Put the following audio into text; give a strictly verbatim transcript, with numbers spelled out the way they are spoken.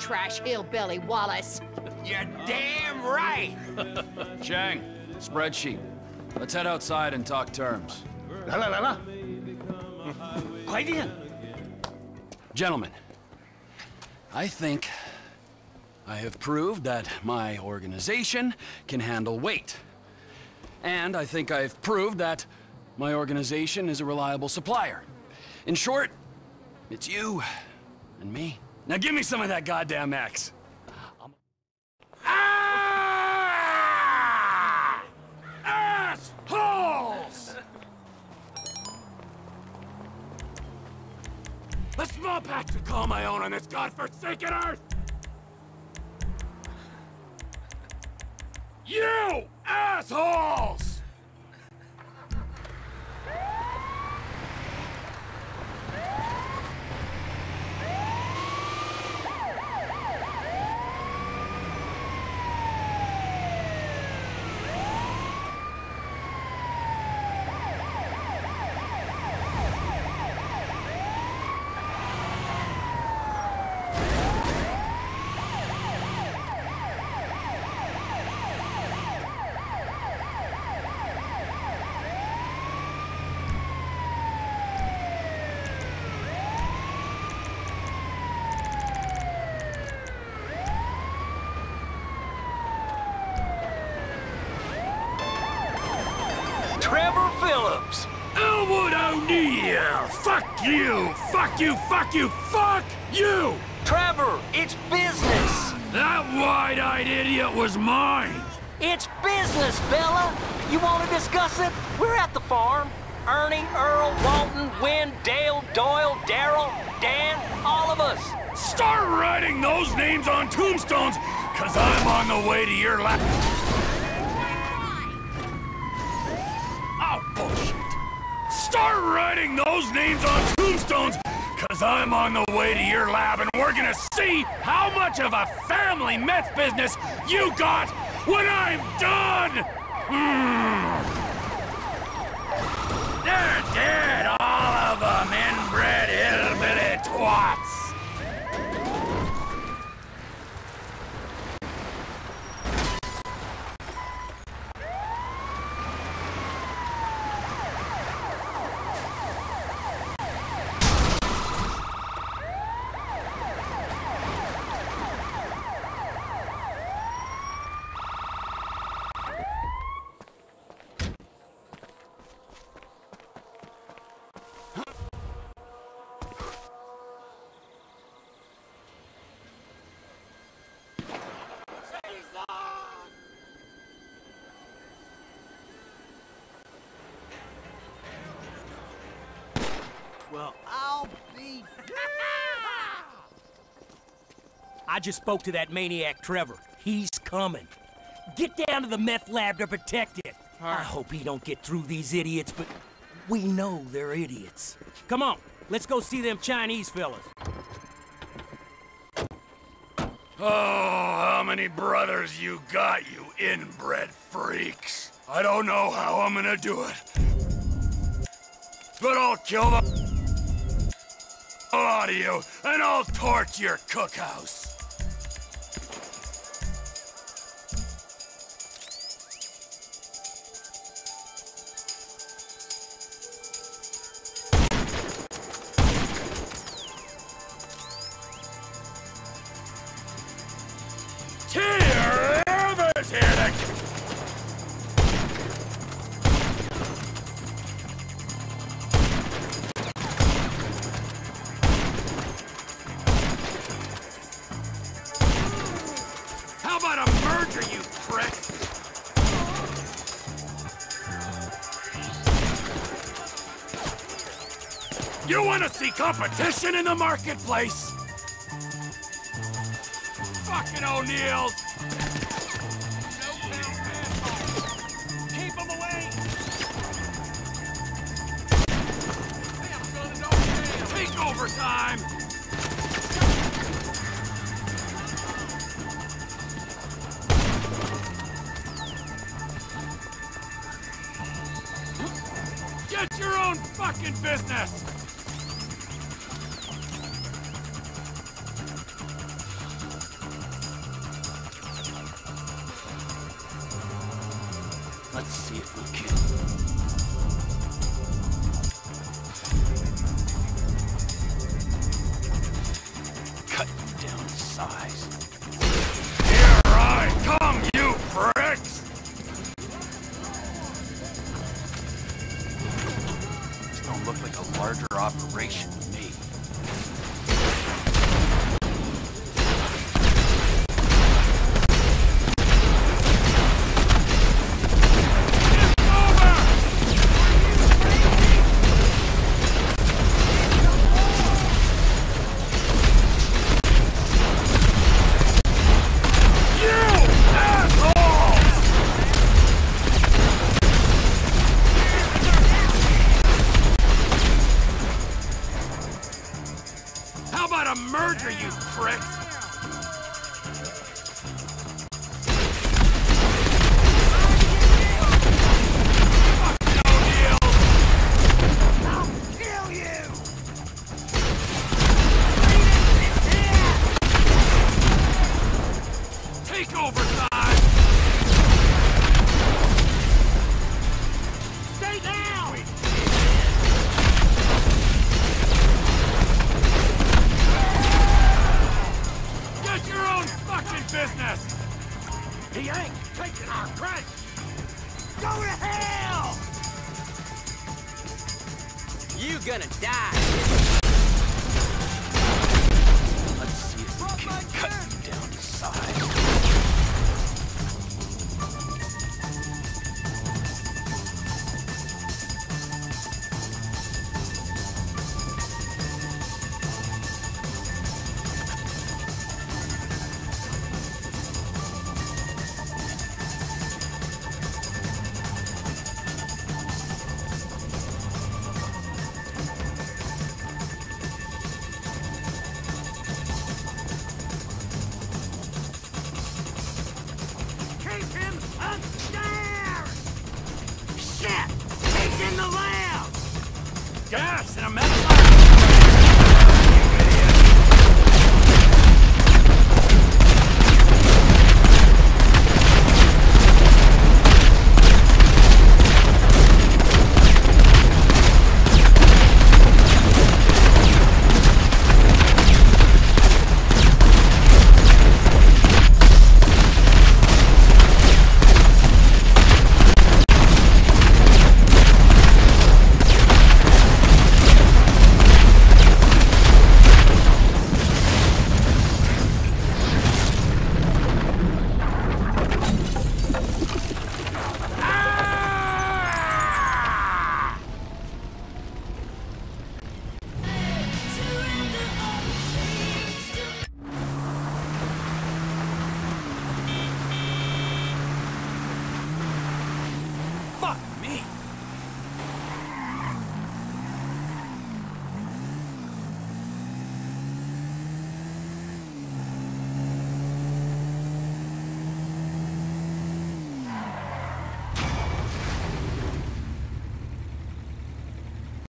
trash hillbilly, Wallace. You're damn right! Chang, spreadsheet. Let's head outside and talk terms. 来了来了，快点！ Gentlemen, I think I have proved that my organization can handle weight. And I think I've proved that my organization is a reliable supplier. In short, it's you and me. Now give me some of that goddamn X. Ah! Assholes! A small patch to call my own on this godforsaken earth! You assholes! Trevor Phillips. Elwood O'Neill! Fuck you! Fuck you! Fuck you! Fuck you! Trevor, it's business. That wide-eyed idiot was mine! It's business, Bella. You want to discuss it? We're at the farm. Ernie, Earl, Walton, Wynn, Dale, Doyle, Darrell, Dan, all of us. Start writing those names on tombstones, cause I'm on the way to your lap. Oh, bullshit. Start writing those names on tombstones, cause I'm on the way to your lab and we're gonna see how much of a family meth business you got when I'm done! Mm. They're dead, all of them, inbred hillbilly twats! Well, I'll be... I just spoke to that maniac Trevor. He's coming. Get down to the meth lab to protect it. I hope he don't get through these idiots, but we know they're idiots. Come on, let's go see them Chinese fellas. Oh, how many brothers you got, you inbred freaks? I don't know how I'm gonna do it. But I'll kill the lot of you, and I'll torch your cookhouse. Here, Evers here to... How about a merger, you prick? You want to see competition in the marketplace? Fucking O'Neills! Keep them away! Take overtime! Get your own fucking business! Let's see if we can. Cut you down to size. Here I come, you pricks! This don't look like a larger operation to me. How about a merger, you pricks? No deal! I'll kill you! Take over time! Stay down! Get your own fucking business! He ain't taking our credit! Go to hell! You gonna die. Let's see if we can cut you down to size. Keep him upstairs! Shit! He's in the lab! Gas in a meth lab! Fuck me!